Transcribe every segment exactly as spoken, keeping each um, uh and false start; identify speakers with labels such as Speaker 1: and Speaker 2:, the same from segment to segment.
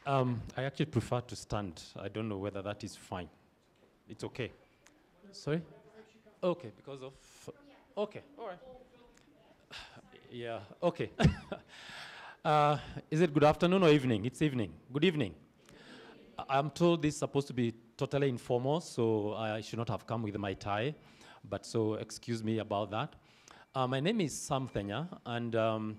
Speaker 1: Um, I actually prefer to stand. I don't know whether that is fine. It's okay. Sorry? Okay, because of... Okay, all right. Yeah, okay. uh, is it good afternoon or evening? It's evening. Good evening. I- I'm told this is supposed to be totally informal, so I should not have come with my tie. But so excuse me about that. Uh, my name is Sam Thenya, and um,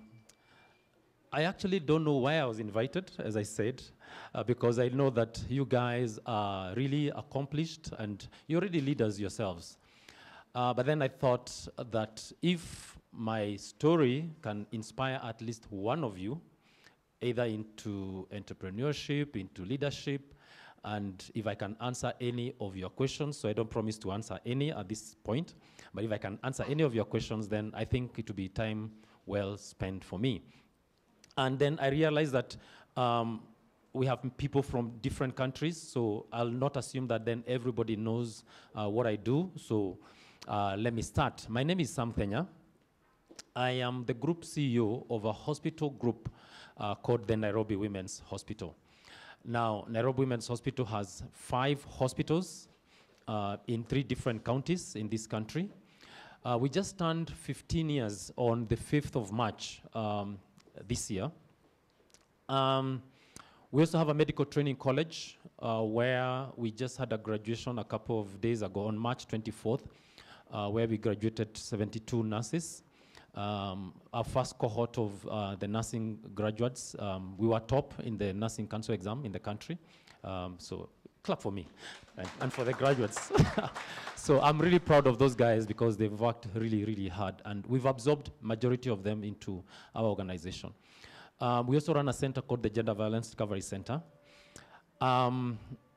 Speaker 1: I actually don't know why I was invited, as I said, uh, because I know that you guys are really accomplished and you're already leaders yourselves. Uh, but then I thought that if my story can inspire at least one of you, either into entrepreneurship, into leadership, and if I can answer any of your questions, so I don't promise to answer any at this point, but if I can answer any of your questions, then I think it will be time well spent for me. And then I realized that um, we have people from different countries, so I'll not assume that then everybody knows uh, what I do. So uh, let me start. My name is Sam Thenya. I am the group C E O of a hospital group uh, called the Nairobi Women's Hospital. Now, Nairobi Women's Hospital has five hospitals uh, in three different counties in this country. Uh, we just turned fifteen years on the fifth of March um, this year. Um, we also have a medical training college uh, where we just had a graduation a couple of days ago on March twenty-fourth, uh, where we graduated seventy-two nurses. Um, our first cohort of uh, the nursing graduates, um, we were top in the nursing council exam in the country. Um, so clap for me and, and for the graduates. So I'm really proud of those guys because they've worked really, really hard, and we've absorbed majority of them into our organization. Um, we also run a center called the Gender Violence Recovery Center. Um,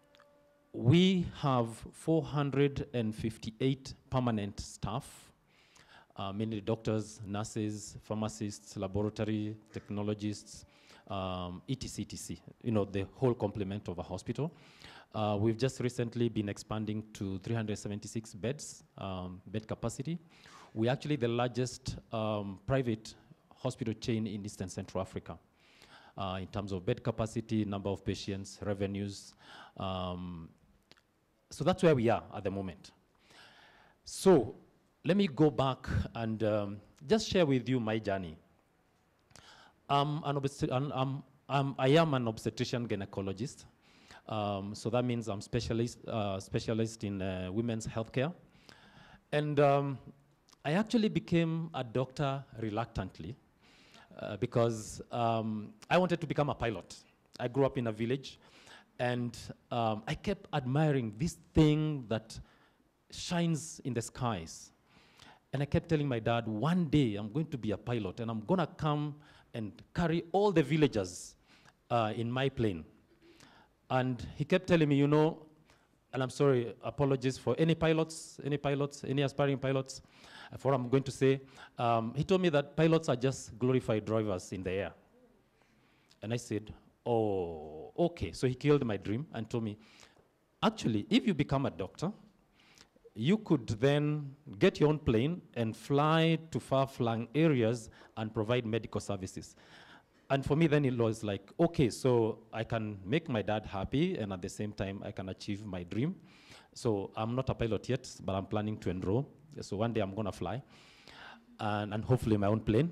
Speaker 1: we have four hundred fifty-eight permanent staff, uh, mainly doctors, nurses, pharmacists, laboratory technologists, um, et cetera, et cetera. You know, the whole complement of a hospital. Uh, we've just recently been expanding to three hundred seventy-six beds, um, bed capacity. We're actually the largest um, private hospital chain in Eastern Central Africa uh, in terms of bed capacity, number of patients, revenues. Um, so that's where we are at the moment. So let me go back and um, just share with you my journey. I'm an I'm, I'm, I'm, I am an obstetrician gynecologist. Um, so that means I'm specialist, uh, specialist in uh, women's healthcare. And um, I actually became a doctor reluctantly uh, because um, I wanted to become a pilot. I grew up in a village, and um, I kept admiring this thing that shines in the skies. And I kept telling my dad, one day I'm going to be a pilot, and I'm going to come and carry all the villagers uh, in my plane. And he kept telling me, you know, and I'm sorry, apologies for any pilots, any pilots, any aspiring pilots, uh, for what I'm going to say. Um, he told me that pilots are just glorified drivers in the air. And I said, oh, okay. So he killed my dream and told me, actually, if you become a doctor, you could then get your own plane and fly to far-flung areas and provide medical services. And for me, then it was like, okay, so I can make my dad happy, and at the same time, I can achieve my dream. So I'm not a pilot yet, but I'm planning to enroll. So one day I'm going to fly, and, and hopefully my own plane.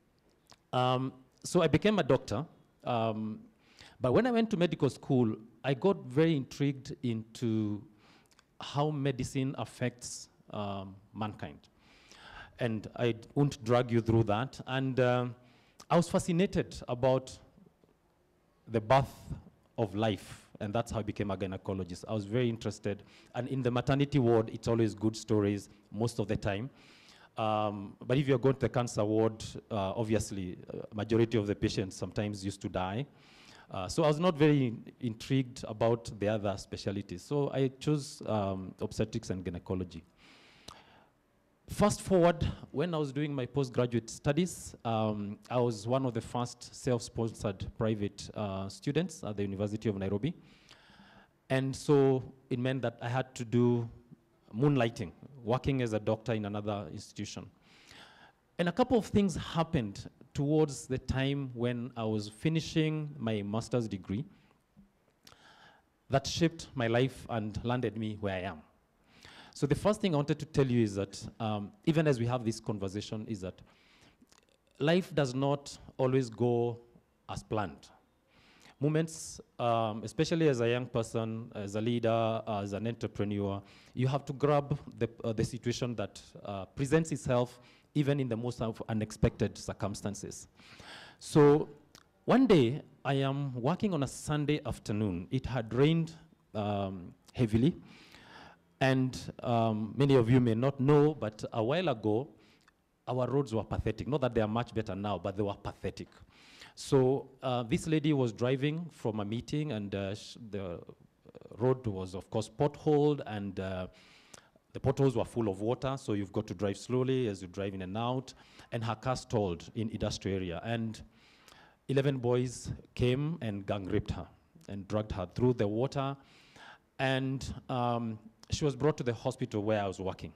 Speaker 1: Um, so I became a doctor. Um, but when I went to medical school, I got very intrigued into how medicine affects um, mankind. And I won't drag you through that. And uh, I was fascinated about the birth of life, and that's how I became a gynecologist. I was very interested, and in the maternity ward, it's always good stories most of the time. Um, but if you're going to the cancer ward, uh, obviously, uh, majority of the patients sometimes used to die. Uh, so I was not very intrigued about the other specialties. So I chose um, obstetrics and gynecology. Fast forward, when I was doing my postgraduate studies, um, I was one of the first self-sponsored private uh, students at the University of Nairobi. And so it meant that I had to do moonlighting, working as a doctor in another institution. And a couple of things happened towards the time when I was finishing my master's degree. that shaped my life and landed me where I am. So the first thing I wanted to tell you is that, um, even as we have this conversation, is that life does not always go as planned. Moments, um, especially as a young person, as a leader, as an entrepreneur, you have to grab the, uh, the situation that uh, presents itself even in the most unexpected circumstances. So one day, I am working on a Sunday afternoon. It had rained um, heavily, and um, many of you may not know, but a while ago, our roads were pathetic. Not that they are much better now, but they were pathetic. So uh, this lady was driving from a meeting, and uh, the road was, of course, potholed, and uh, the potholes were full of water, so you've got to drive slowly as you drive in and out, and her car stalled in industrial area. And eleven boys came and gang raped her and dragged her through the water, and um, she was brought to the hospital where I was working.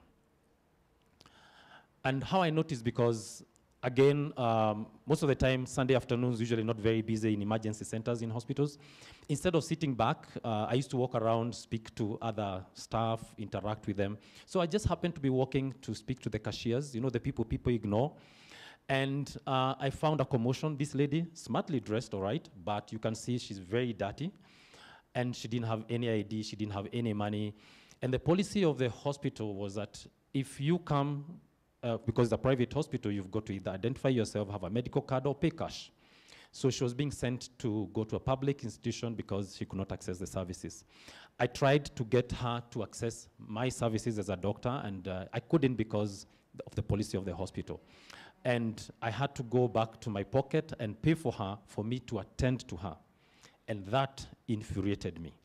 Speaker 1: And how I noticed, because again, um, most of the time, Sunday afternoons usually not very busy in emergency centers in hospitals. Instead of sitting back, uh, I used to walk around, speak to other staff, interact with them. So I just happened to be walking to speak to the cashiers, you know, the people people ignore. And uh, I found a commotion. This lady, smartly dressed, all right, but you can see she's very dirty. And she didn't have any I D, she didn't have any money. And the policy of the hospital was that if you come, uh, because it's a private hospital, you've got to either identify yourself, have a medical card, or pay cash. So she was being sent to go to a public institution because she could not access the services. I tried to get her to access my services as a doctor, and uh, I couldn't because of the policy of the hospital. And I had to go back to my pocket and pay for her, for me to attend to her. And that infuriated me.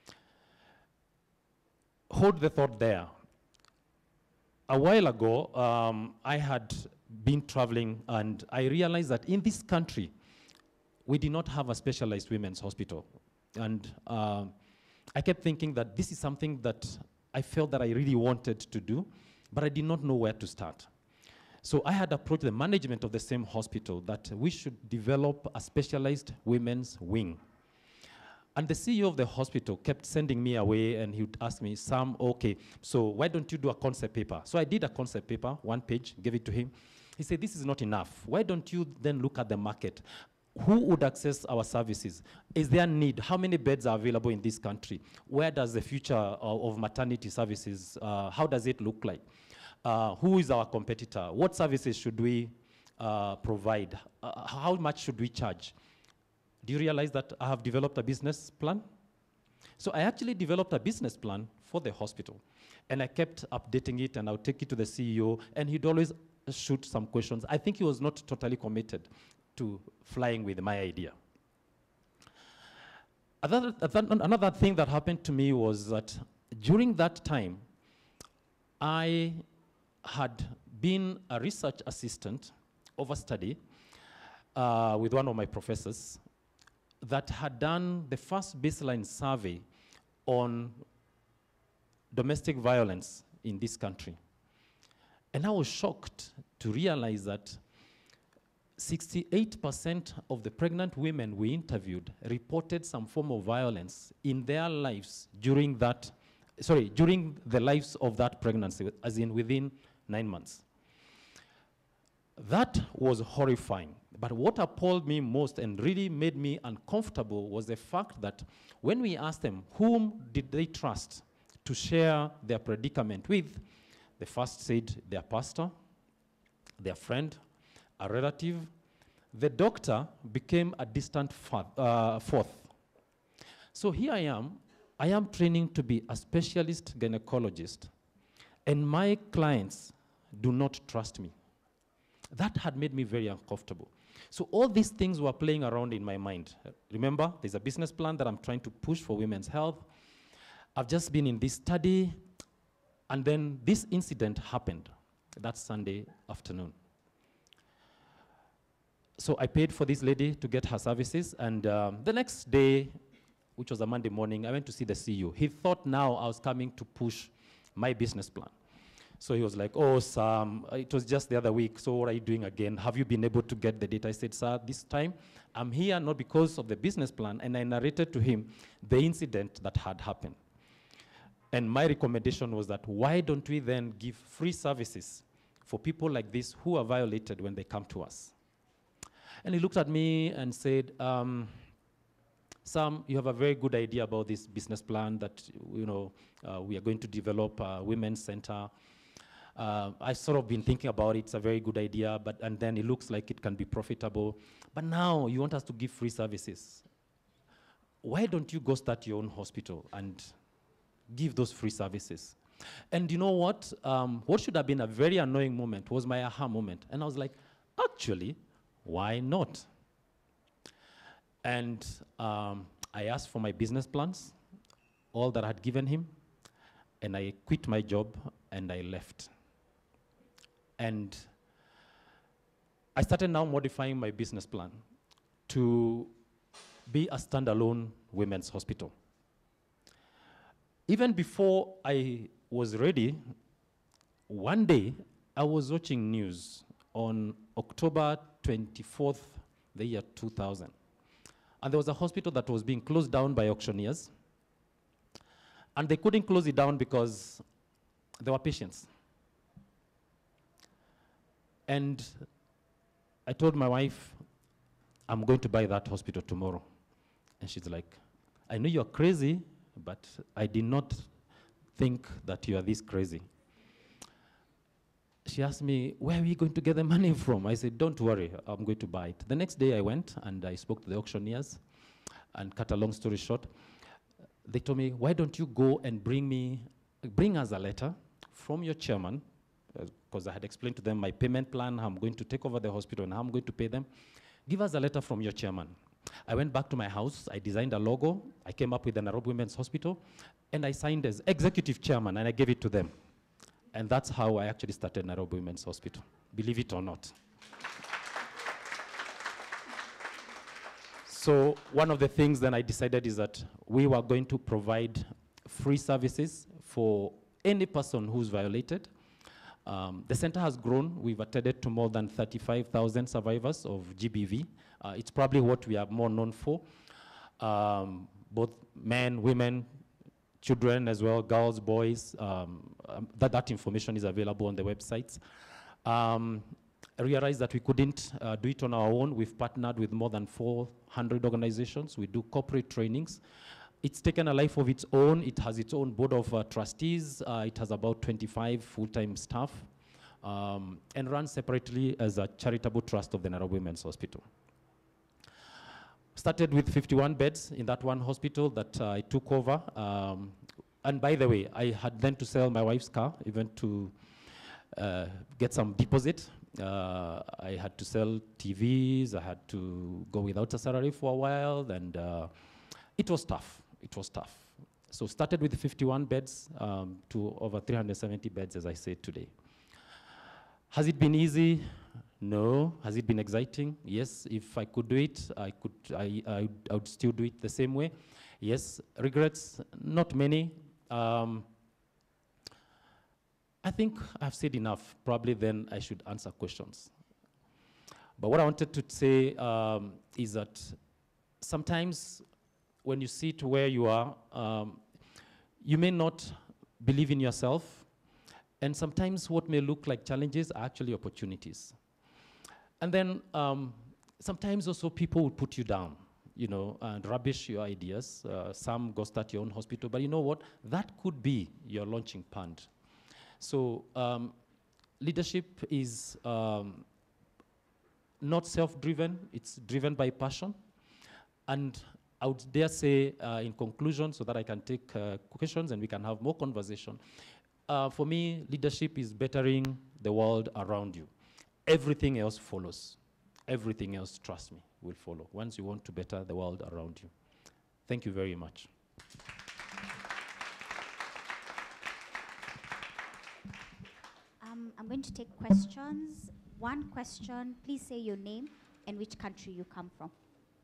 Speaker 1: Hold the thought there. A while ago, um, I had been traveling, and I realized that in this country, we did not have a specialized women's hospital. And uh, I kept thinking that this is something that I felt that I really wanted to do, but I did not know where to start. So I had approached the management of the same hospital that we should develop a specialized women's wing. And the C E O of the hospital kept sending me away, and he would ask me, Sam, okay, so why don't you do a concept paper? So I did a concept paper, one page, gave it to him. He said, this is not enough. Why don't you then look at the market? Who would access our services? Is there a need? How many beds are available in this country? Where does the future of, of maternity services, uh, how does it look like? Uh, who is our competitor? What services should we uh, provide? Uh, how much should we charge? Do you realize that I have developed a business plan? So I actually developed a business plan for the hospital. And I kept updating it, and I would take it to the C E O, and he'd always shoot some questions. I think he was not totally committed to flying with my idea. Another, another thing that happened to me was that during that time, I had been a research assistant of a study uh, with one of my professors that had done the first baseline survey on domestic violence in this country. And I was shocked to realize that sixty-eight percent of the pregnant women we interviewed reported some form of violence in their lives during that, sorry, during the lives of that pregnancy, as in within nine months. That was horrifying. But what appalled me most and really made me uncomfortable was the fact that when we asked them whom did they trust to share their predicament with, they first said their pastor, their friend, a relative. The doctor became a distant uh, fourth. So here I am. I am training to be a specialist gynecologist, and my clients do not trust me. That had made me very uncomfortable. So all these things were playing around in my mind. Remember, there's a business plan that I'm trying to push for women's health. I've just been in this study, and then this incident happened that Sunday afternoon. So I paid for this lady to get her services, and um, the next day, which was a Monday morning, I went to see the C E O. He thought now I was coming to push my business plan. So he was like, oh, Sam, uh, it was just the other week, so what are you doing again? Have you been able to get the data? I said, sir, this time I'm here not because of the business plan, and I narrated to him the incident that had happened. And my recommendation was that why don't we then give free services for people like this who are violated when they come to us? And he looked at me and said, um, Sam, you have a very good idea about this business plan that, you know, uh, we are going to develop a women's center. Uh, I've sort of been thinking about it. It's a very good idea, but and then it looks like it can be profitable. But now you want us to give free services. Why don't you go start your own hospital and give those free services? And you know what? Um, what should have been a very annoying moment was my aha moment. And I was like, actually, why not? And um, I asked for my business plans, all that I had given him, and I quit my job and I left. And I started now modifying my business plan to be a standalone women's hospital. Even before I was ready, one day I was watching news on October twenty-fourth, the year two thousand. And there was a hospital that was being closed down by auctioneers. And they couldn't close it down because there were patients. And I told my wife, I'm going to buy that hospital tomorrow. And she's like, I know you're crazy, but I did not think that you are this crazy. She asked me, where are we going to get the money from? I said, don't worry, I'm going to buy it. The next day I went and I spoke to the auctioneers, and cut a long story short, they told me, why don't you go and bring me, bring us a letter from your chairman, because uh, I had explained to them my payment plan, how I'm going to take over the hospital and how I'm going to pay them. Give us a letter from your chairman. I went back to my house, I designed a logo, I came up with the Nairobi Women's Hospital, and I signed as executive chairman, and I gave it to them. And that's how I actually started Nairobi Women's Hospital, believe it or not. So one of the things then I decided is that we were going to provide free services for any person who's violated. Um, the center has grown. We've attended to more than thirty-five thousand survivors of G B V. Uh, it's probably what we are more known for. Um, both men, women, children as well, girls, boys. Um, um, that, that information is available on the websites. Um, I realized that we couldn't uh, do it on our own. We've partnered with more than four hundred organizations. We do corporate trainings. It's taken a life of its own. It has its own board of uh, trustees. Uh, it has about twenty-five full-time staff, um, and runs separately as a charitable trust of the Nairobi Women's Hospital. Started with fifty-one beds in that one hospital that uh, I took over. Um, and by the way, I had then to sell my wife's car, even to uh, get some deposit. Uh, I had to sell T Vs. I had to go without a salary for a while, and uh, it was tough. It was tough. So started with fifty-one beds um, to over three hundred seventy beds, as I said today. Has it been easy? No. Has it been exciting? Yes. If I could do it, I could. I, I, I would still do it the same way. Yes. Regrets? Not many. Um, I think I've said enough. Probably then I should answer questions. But what I wanted to say um, is that sometimes when you sit where you are, um, you may not believe in yourself. And sometimes what may look like challenges are actually opportunities. And then um, sometimes also people will put you down, you know, and rubbish your ideas. Uh, some go start your own hospital, but you know what? That could be your launching pad. So um, leadership is um, not self-driven, it's driven by passion. And I would dare say uh, in conclusion, so that I can take uh, questions and we can have more conversation. Uh, for me, leadership is bettering the world around you. Everything else follows. Everything else, trust me, will follow once you want to better the world around you. Thank you very much.
Speaker 2: Um, I'm going to take questions. One question, please say your name and which country you come from.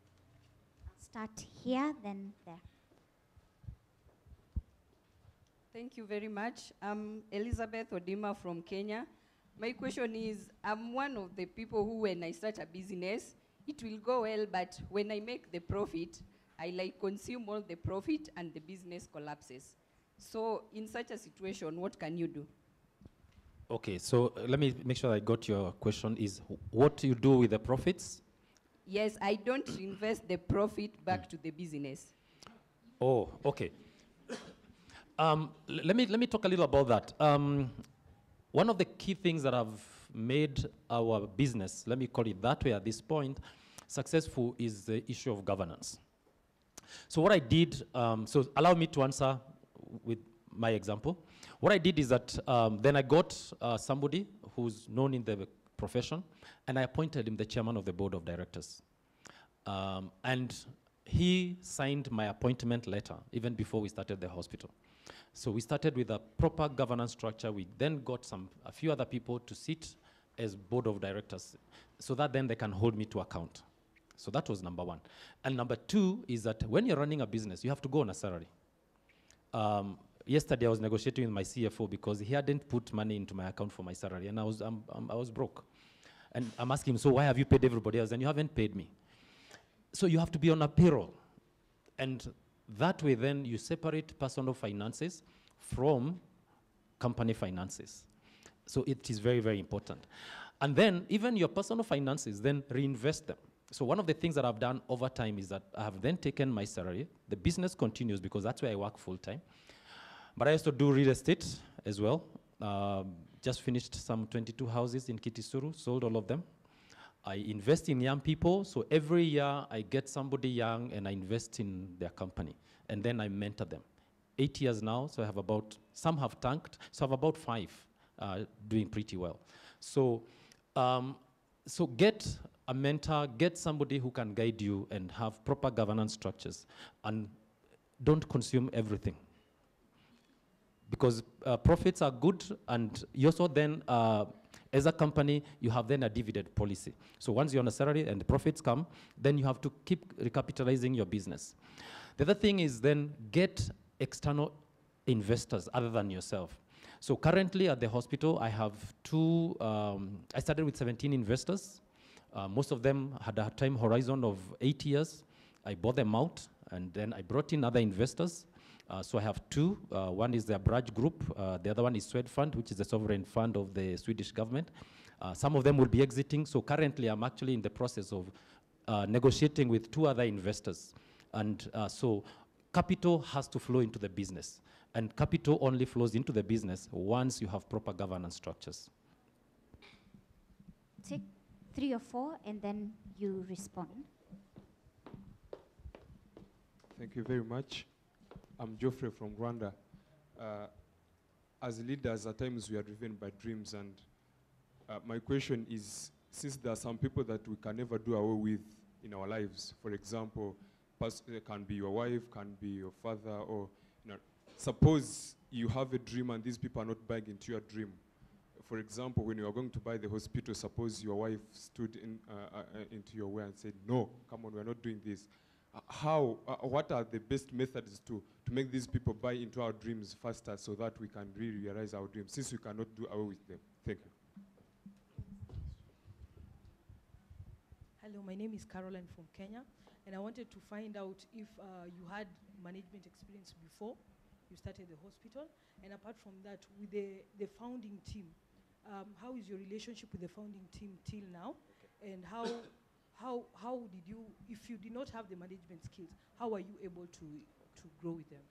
Speaker 2: I'll start here, then there.
Speaker 3: Thank you very much. I'm Elizabeth Odima from Kenya. My question is, I'm one of the people who, when I start a business, it will go well, but when I make the profit, I like consume all the profit and the business collapses. So in such a situation, what can you do?
Speaker 1: Okay, so uh, let me make sure I got your question is wh- what you do with the profits?
Speaker 3: Yes, I don't invest the profit back to the business.
Speaker 1: Oh, okay. Um, l- let me let me talk a little about that. Um, one of the key things that have made our business, let me call it that way at this point, successful is the issue of governance. So what I did, um, so allow me to answer with my example. What I did is that um, then I got uh, somebody who's known in the profession, and I appointed him the chairman of the board of directors. Um, and he signed my appointment letter even before we started the hospital. So we started with a proper governance structure. We then got some a few other people to sit as board of directors so that then they can hold me to account. So that was number one. And number two is that when you're running a business, you have to go on a salary. Um, yesterday I was negotiating with my C F O because he hadn't put money into my account for my salary, and I was, um, um, I was broke. And I'm asking him, so why have you paid everybody else and you haven't paid me? So you have to be on a payroll. And that way then you separate personal finances from company finances. So it is very, very important. And then even your personal finances, then reinvest them. So one of the things that I've done over time is that I have then taken my salary. The business continues because that's where I work full time. But I also do real estate as well. Um, just finished some twenty-two houses in Kitisuru, sold all of them. I invest in young people, so every year I get somebody young and I invest in their company. And then I mentor them. Eight years now, so I have about, some have tanked, so I have about five uh, doing pretty well. So, um, so get a mentor, get somebody who can guide you and have proper governance structures. And don't consume everything. Because uh, profits are good, and you also then, uh, as a company, you have then a dividend policy. So once you're on a salary and the profits come, then you have to keep recapitalizing your business. The other thing is then get external investors other than yourself. So currently at the hospital, I have two, um, I started with seventeen investors. Uh, most of them had a time horizon of eight years. I bought them out, and then I brought in other investors. Uh, so I have two. Uh, one is the Abraj Group. Uh, the other one is Swedfund, which is the sovereign fund of the Swedish government. Uh, some of them will be exiting. So currently, I'm actually in the process of uh, negotiating with two other investors. And uh, so capital has to flow into the business. And capital only flows into the business once you have proper governance structures.
Speaker 2: Take three or four, and then you respond.
Speaker 4: Thank you very much. I'm Geoffrey from Rwanda. Uh, as leaders, at times we are driven by dreams, and uh, my question is, since there are some people that we can never do away with in our lives, for example, pers- uh, can be your wife, can be your father, or you know, suppose you have a dream and these people are not buying into your dream. For example, when you are going to buy the hospital, suppose your wife stood in, uh, uh, into your way and said, no, come on, we're not doing this. How, uh, what are the best methods to, to make these people buy into our dreams faster so that we can really realize our dreams, since we cannot do away with them? Thank you.
Speaker 5: Hello, my name is Caroline from Kenya, and I wanted to find out if uh, you had management experience before you started the hospital, and apart from that, with the, the founding team, um, how is your relationship with the founding team till now, okay. and how How, how did you, if you did not have the management skills, how are you able to, to grow with them?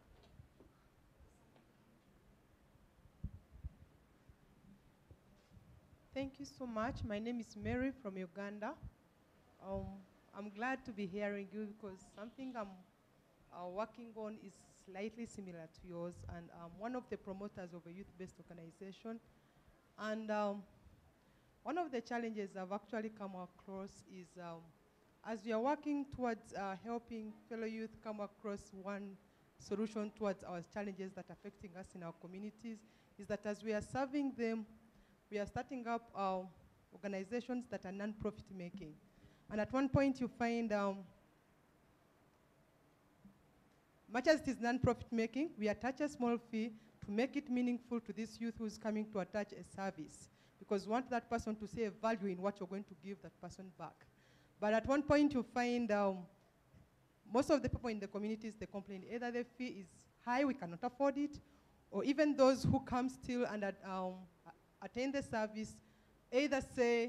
Speaker 6: Thank you so much. My name is Mary from Uganda. Um, I'm glad to be hearing you because something I'm uh, working on is slightly similar to yours, and I'm one of the promoters of a youth-based organization. And um, one of the challenges I've actually come across is um, as we are working towards uh, helping fellow youth come across one solution towards our challenges that are affecting us in our communities, is that as we are serving them, we are starting up uh, organizations that are non-profit making. And at one point you find um, much as it is non-profit making, we attach a small fee to make it meaningful to this youth who is coming to attach a service, because we want that person to see a value in what you're going to give that person back. But at one point you find um, most of the people in the communities, they complain either the fee is high, we cannot afford it, or even those who come still and um, attend the service, either say,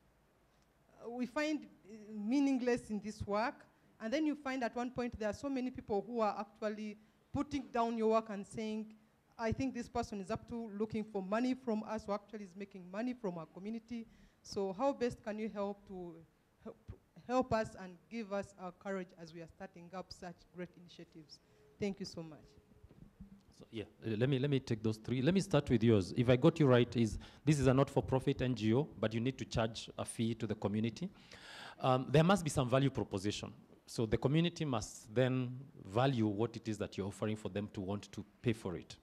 Speaker 6: uh, we find uh, meaningless in this work, and then you find at one point there are so many people who are actually putting down your work and saying, I think this person is up to looking for money from us, who actually is making money from our community. So how best can you help to help, help us and give us our courage as we are starting up such great initiatives? Thank you so much.
Speaker 1: So yeah, uh, let me let me take those three. Let me start with yours. If I got you right, is this is a not-for-profit N G O, but you need to charge a fee to the community. Um, there must be some value proposition. So the community must then value what it is that you're offering for them to want to pay for it.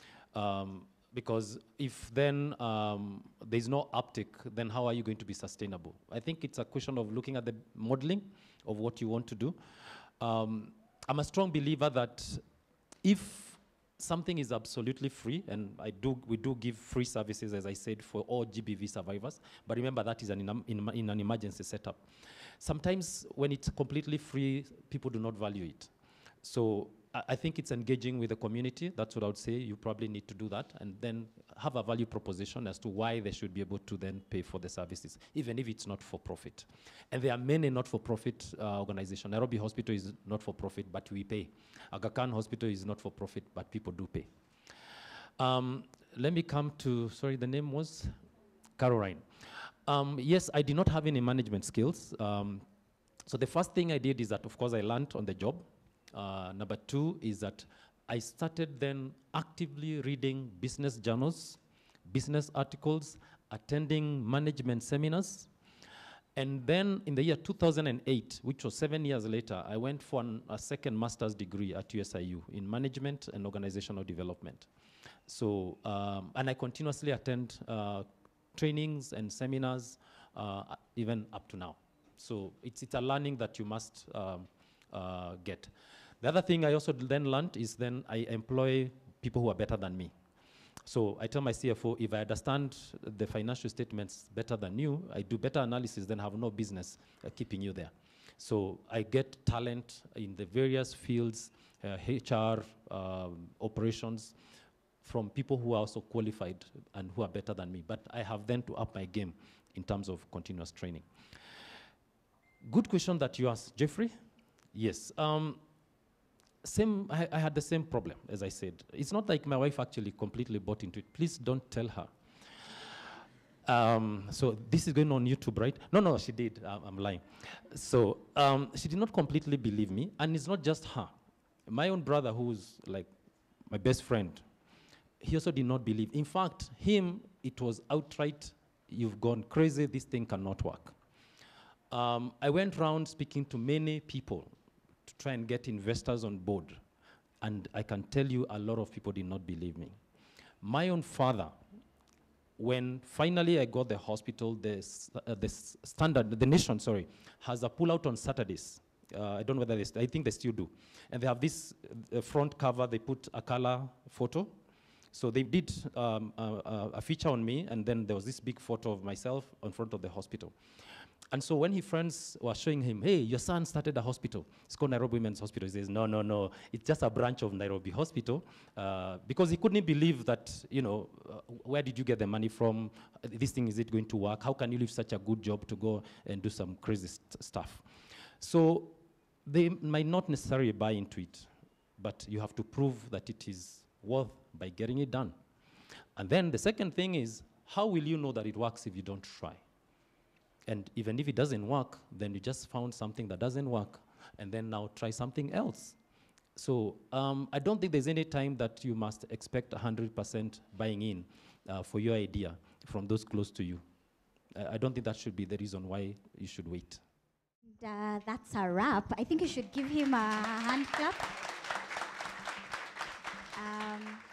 Speaker 1: Um, because if then um, there's no uptick, then how are you going to be sustainable? I think it's a question of looking at the modeling of what you want to do. Um, I'm a strong believer that if something is absolutely free, and I do, we do give free services, as I said, for all G B V survivors, but remember that is an in, in, in an emergency setup. Sometimes when it's completely free, people do not value it. So I, I think it's engaging with the community. That's what I would say. You probably need to do that, and then have a value proposition as to why they should be able to then pay for the services, even if it's not for profit. And there are many not-for-profit uh, organizations. Nairobi Hospital is not for profit, but we pay. Aga Khan Hospital is not for profit, but people do pay. Um, let me come to, sorry, the name was Caroline. Um, yes, I did not have any management skills. Um, so the first thing I did is that, of course, I learned on the job. Uh, number two is that I started then actively reading business journals, business articles, attending management seminars. And then in the year two thousand eight, which was seven years later, I went for an, a second master's degree at U S I U in management and organizational development. So, um, and I continuously attend uh, trainings and seminars, uh, even up to now. So it's, it's a learning that you must um, uh, get. The other thing I also then learned is then I employ people who are better than me. So I tell my C F O, if I understand the financial statements better than you, I do better analysis, then have no business uh, keeping you there. So I get talent in the various fields, uh, H R, um, operations, from people who are also qualified and who are better than me. But I have then to up my game in terms of continuous training. Good question that you asked, Jeffrey. Yes. Um, Same, I, I had the same problem, as I said. It's not like my wife actually completely bought into it. Please don't tell her. Um, so this is going on YouTube, right? No, no, she did. I'm, I'm lying. So um, she did not completely believe me, and it's not just her. My own brother, who's like my best friend, he also did not believe. In fact, him, it was outright, you've gone crazy, this thing cannot work. Um, I went around speaking to many people to try and get investors on board. And I can tell you a lot of people did not believe me. My own father, when finally I got the hospital, the, uh, the standard, the nation, sorry, has a pullout on Saturdays. Uh, I don't know whether they, st I think they still do. And they have this uh, front cover, they put a color photo. So they did um, uh, a feature on me, and then there was this big photo of myself in front of the hospital. And so when his friends were showing him, hey, your son started a hospital. It's called Nairobi Women's Hospital. He says, no, no, no. It's just a branch of Nairobi Hospital. Uh, because he couldn't believe that, you know, uh, where did you get the money from? Uh, this thing, is it going to work? How can you leave such a good job to go and do some crazy st stuff? So they might not necessarily buy into it, but you have to prove that it is worth by getting it done. And then the second thing is, how will you know that it works if you don't try? And even if it doesn't work, then you just found something that doesn't work, and then now try something else. So um, I don't think there's any time that you must expect one hundred percent buying in uh, for your idea from those close to you. Uh, I don't think that should be the reason why you should wait.
Speaker 2: And, uh, that's a wrap. I think you should give him a hand clap. Um,